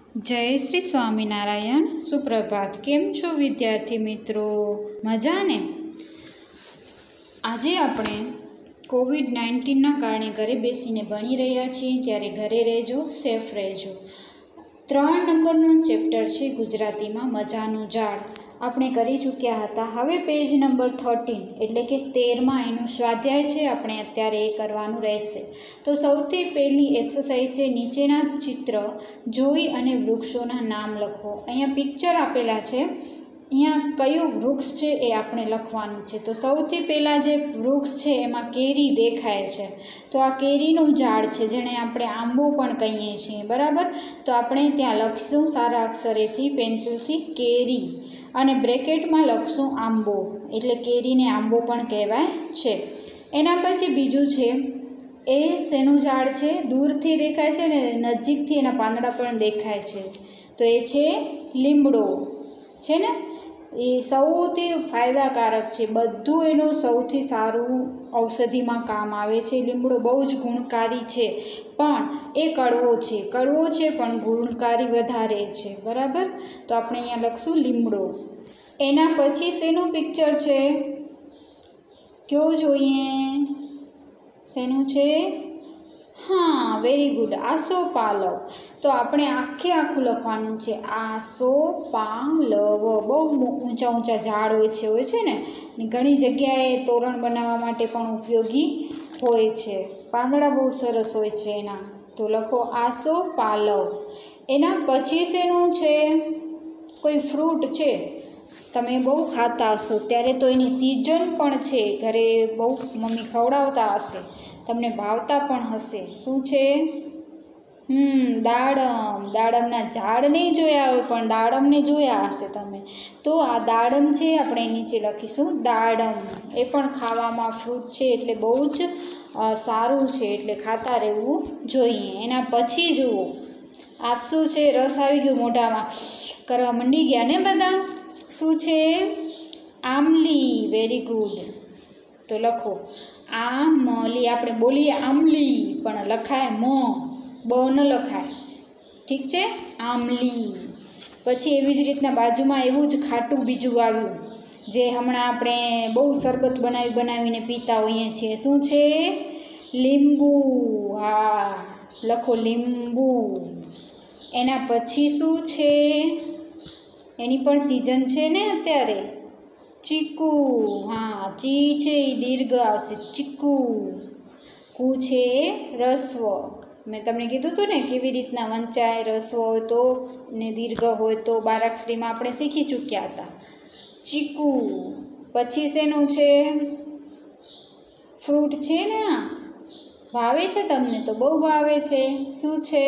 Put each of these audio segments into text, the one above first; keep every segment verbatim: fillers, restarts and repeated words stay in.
जय श्री स्वामीनारायण। सुप्रभात। केम छो विद्यार्थी मित्रों? मजा ने? आजे आपणे कोविड नाइन्टीन ना कारणे घरे बेसीने भणी रह्या छीए, त्यारे घरे रहेजो, सेफ रहेजो। त्रण नंबरनुं चेप्टर छे गुजरातीमां मजानुं झाड। આપણે કરી ચૂક્યા હતા। હવે પેજ નંબર થર્ટીન એટલે કે તેરમાં એનું સ્વાધ્યાય છે, આપણે અત્યારે એ કરવાનું રહેશે। તો સૌથી પહેલી એક્સરસાઇઝ છે, નીચેના ચિત્ર જોઈ અને વૃક્ષોના નામ લખો। અહીંયા પિક્ચર આપેલા છે, અહીંયા કયું વૃક્ષ છે એ આપણે લખવાનું છે। તો સૌથી પહેલાં જે વૃક્ષ છે એમાં કેરી દેખાય છે, તો આ કેરીનું ઝાડ છે, જેને આપણે આંબો પણ કહીએ છીએ, બરાબર। તો આપણે ત્યાં લખીશું સારા અક્ષરેથી પેન્સિલથી કેરી, અને બ્રેકેટમાં લખશું આંબો, એટલે કેરીને આંબો પણ કહેવાય છે। એના પછી બીજું છે, એ શેનું ઝાડ છે? દૂરથી દેખાય છે ને નજીકથી એના પાંદડા પણ દેખાય છે, તો એ છે લીમડો છે ને। એ સૌથી ફાયદાકારક છે, બધું એનું સૌથી સારું ઔષધિમાં કામ આવે છે। લીમડો બહુ જ ગુણકારી છે, પણ એ કડવો છે, કડવો છે પણ ગુણકારી વધારે છે, બરાબર। તો આપણે અહીંયા લખશું લીમડો। એના પછી શેનું પિક્ચર છે? કયો જોઈએ? શેનું છે? हाँ, वेरी गुड, आसोपालव। तो આપણે આખે આખું લખવાનું છે, આસોપાલવ। બહુ ઊંચા ઊંચા ઝાડ હોય છે હોય છે ને, ઘણી જગ્યાએ તોરણ બનાવવા માટે પણ ઉપયોગી હોય છે, પાંદડા બહુ સરસ હોય છે એના, તો લખો આસોપાલવ। એના પછી શેનું છે? કોઈ ફ્રૂટ છે, તમે બહુ ખાતા હશો, ત્યારે તો એની સિઝન પણ છે, ઘરે બહુ મમ્મી ખવડાવતા હશે, તમને ભાવતા પણ હશે। શું છે? હમ દાડમ। દાડમના ઝાડ નહીં જોયા હોય, પણ દાડમને જોયા હશે તમે। તો આ દાડમ છે, આપણે નીચે લખીશું દાડમ। એ પણ ખાવામાં ફ્રૂટ છે, એટલે બહુ જ સારું છે, એટલે ખાતા રહેવું જોઈએ। એના પછી જુઓ, આ શું છે? રસ આવી ગયો મોઢામાં, કરવા મંડી ગયા ને બધા। શું છે? આમલી। Very good. તો લખો આમલી। આપણે બોલીએ આમલી, પણ લખાય મ, બ ન લખાય, ઠીક છે? આમલી। પછી એવી જ રીતના બાજુમાં એવું જ ખાટું બીજું આવ્યું, જે હમણાં આપણે બહુ શરબત બનાવી બનાવીને પીતા હોઈએ છીએ। શું છે? લીંબુ। હા, લખો લીંબુ। એના પછી શું છે? એની પણ સિઝન છે ને અત્યારે, ચીકુ। હા, ચી છે એ દીર્ઘ આવશે, ચીકુ। કુ છે રસ્વ। મેં તમને કીધું હતું ને કેવી રીતના વંચાય, રસ્વ હોય તો ને દીર્ઘ હોય તો, બારાક્ષરીમાં આપણે શીખી ચૂક્યા હતા, ચીકુ। પછી શેનું છે? ફ્રૂટ છે ને, ભાવે છે તમને? તો બહુ ભાવે છે। શું છે?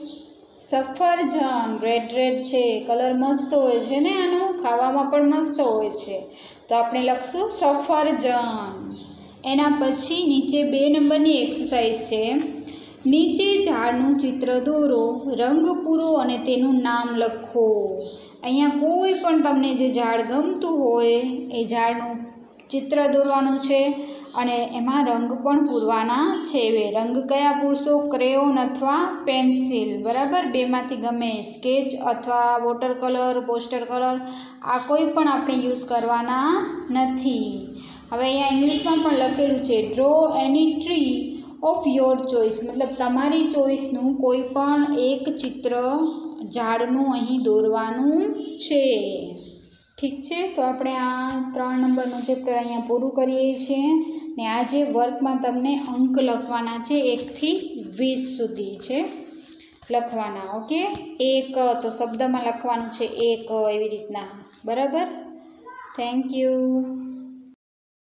સફરજન। રેડ રેડ છે, કલર મસ્ત હોય છે ને આનો, ખાવામાં પણ મસ્ત હોય છે, તો આપણે લખશું સફરજન। એના પછી નીચે બે નંબરની એક્સરસાઇઝ છે, નીચે ઝાડનું ચિત્ર દોરો, રંગ પૂરો અને તેનું નામ લખો। અહીંયા કોઈ પણ તમને જે ઝાડ ગમતું હોય એ ઝાડનું ચિત્ર દોરવાનું છે, અને એમાં રંગ પણ પૂરવાના છે। રંગ કયા પૂરશો? ક્રેયોન અથવા પેન્સિલ, બરાબર? બેમાંથી ગમે, સ્કેચ અથવા વોટર કલર, પોસ્ટર કલર, આ કોઈ પણ આપણે યુઝ કરવાના નથી। હવે અહીંયા ઇંગ્લિશમાં પણ લખેલું છે, draw any tree of your choice, મતલબ તમારી ચોઇસનું કોઈ પણ એક ચિત્ર ઝાડનું અહીં દોરવાનું છે, ઠીક છે? તો આપણે આ ત્રણ નંબરનું ચેપ્ટર અહીંયા પૂરું કરીએ છીએ, ને આ જે વર્કમાં તમને અંક લખવાના છે, એકથી વીસ સુધી છે લખવાના, ઓકે? એક તો શબ્દમાં લખવાનું છે એક, એવી રીતના, બરાબર? Thank you.